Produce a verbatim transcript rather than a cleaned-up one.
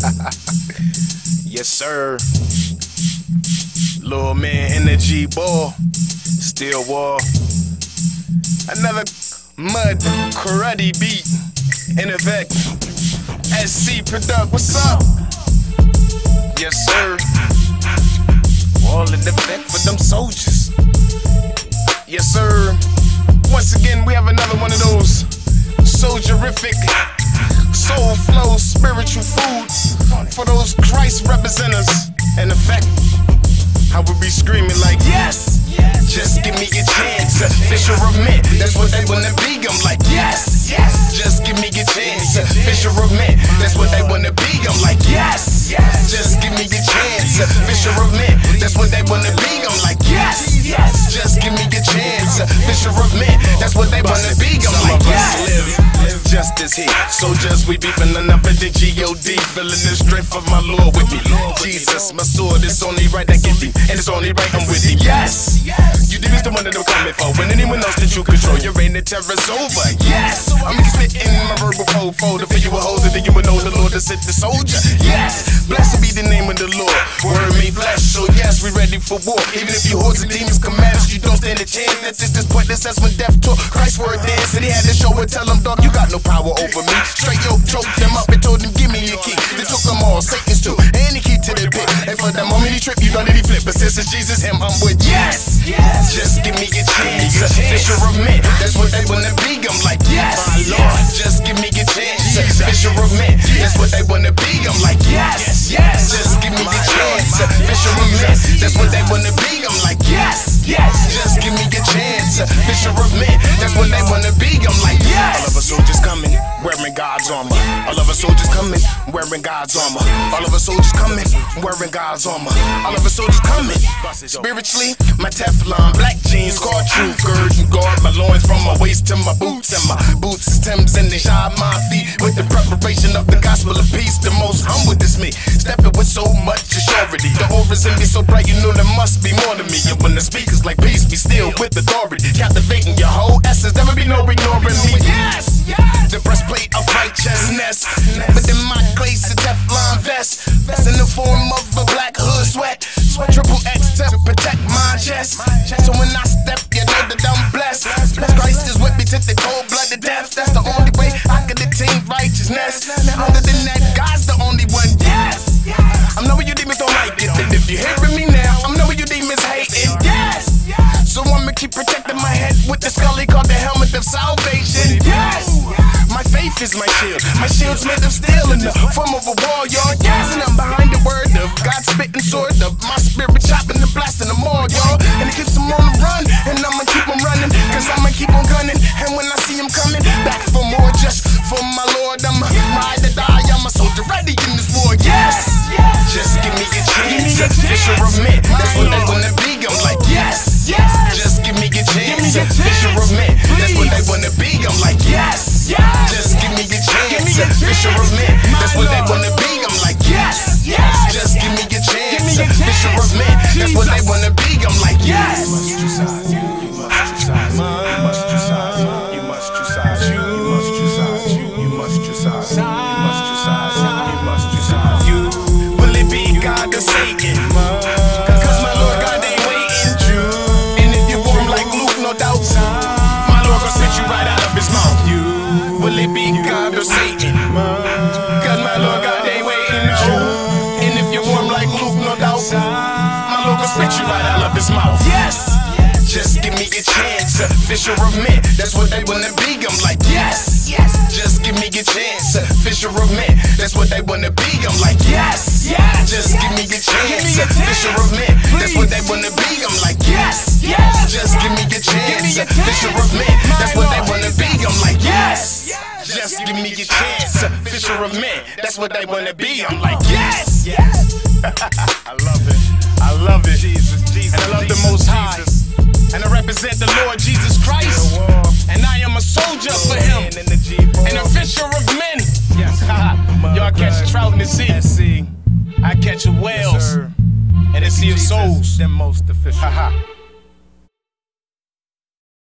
Yes, sir. Lil Man Energy Ball. Still Wall. Another Mud Karate beat. In effect. S C Product. What's up? Yes, sir. All in effect for them soldiers. Yes, sir. Once again, we have another one of those soldierific, soul flow, spiritual food for those Christ representatives. In effect, I would be screaming like, yes, yes, just give me a chance. Fisher of men, that's what they wanna be. I'm like, yes, yes, just give me a chance. Fisher of men, that's what they wanna be. I'm like, yes, yes, just give me a chance. Fisher of men, that's what they wanna be. I'm like, yes, yes, just give me a chance. Fisher of men, that's what they wanna be. I'm like, yes. Justice here, soldiers we beefing another the G O D, feeling the strength of my Lord with me. Jesus, my sword is only right I get thee, and it's only right I'm with thee. Yes, you demons the one that I'm coming for. When anyone else that you control, your reign of terror's over. Yes, I'm spitting my verbal fold, folder for you a holder, then you will know the Lord to sit the soldier. Yes, blessed be the name of the Lord. Word made flesh, so yes, we ready for war. Even if you hordes and demons command us, you don't stand a chance. That's just this point that says when death took Christ for a dance, and he had to show and tell them, dog, you got no power over me. Straight yo, choked them up and told them, give me your key. They took them all, Satan's too, and the key to the pit. And for that moment he trip, you know that he flip. But since it's Jesus, him, I'm with yes, yes, just give me a chance. Fisher of men, that's what they wanna be. I'm like, yes, my Lord, just give me a chance. Fisher of men, that's what they wanna be. I'm like, yes, yes, just give me a chance. Fisher of men, that's what they wanna be. I'm like, yes, yes, just give me a chance. Fisher of men, that's what they wanna be. I'm like, yes. All of us soldiers coming, wearing God's armor. All of us soldiers coming, wearing God's armor. All of us soldiers coming, wearing God's armor. All of us soldiers coming. Spiritually, my Teflon, black jeans, guard truth, gird and guard my loins from my waist to my boots, and my boots is Timbs and they shine my feet with the preparation of the gospel of peace. The most humble is me, stepping with so much assurity. The auras in me so bright, you know there must be more than me. And when the speakers like peace, be still with authority, captivating your whole essence. Never be no ignoring me. Yes, yes. The breastplate of righteousness, within my place a Teflon vest, vest in the form of a black hood sweat, sweat triple X to protect my chest. So when I step, you know that I'm blessed. Christ is with me to the cold blood of death. That's the only way I can attain righteousness. Other than that, God's the only one. Yes, I know you demons don't like it, and if you're hearing me now, I know you demons hate it. Yes, so I'ma keep protecting my head with the scully called the helmet of salvation. Yes, my faith is my shield. My shield's made of steel in the form of a wall, y'all. Yes, and I'm behind the word of God, spitting sword of my spirit, chopping and blasting them all, y'all. And it keeps them on the run, and I'ma keep them running, cause I'ma keep on gunning. And when I see them coming back for more, just for my Lord, I'm a ride to die. I'm a soldier ready in this war. Yes, just give me a chance. Fisher of men, that's what they wanna be. I'm like, yes, just give me a chance. Fisher of men, that's what they wanna be. I'm like, yes, just give me a chance. Fisher of men, that's what they wanna be. I'm like, yes, just give me a chance. Fisher of men, that's what they wanna be. I'm like, yes. You must choose sides. You must choose sides. You must choose sides. You must choose sides. You must choose sides. You must choose sides. You must choose sides. You will it be God or Satan? Cause my Lord God ain't waiting. And if you warm like Luke, no doubt, my Lord gon' spit you right out of his mouth. You will it be God or Satan? Cause my Lord God ain't waiting. And if you warm like Luke, no doubt, my Lord gon' spit you right out of his mouth. Yes, just give me a chance. Fisher of men, that's what they wanna be. I'm like, yes, just give me a chance. Fisher of men, that's what they wanna be. I'm like, yes, just give me a chance. Fisher of men, that's what they wanna be. I'm like, yes, just give me a chance. Fisher of men, that's what they wanna be. I'm like, yes, just give me a chance. Fisher of men, that's what they wanna be. I'm like, yes. I love it. I love it. Jesus, Jesus, and I love the Most High. And I represent the Lord Jesus Christ. And I am a soldier for him. And a fisher of men. Y'all catch trout in the sea. I catch whales in the sea of souls. Them most official.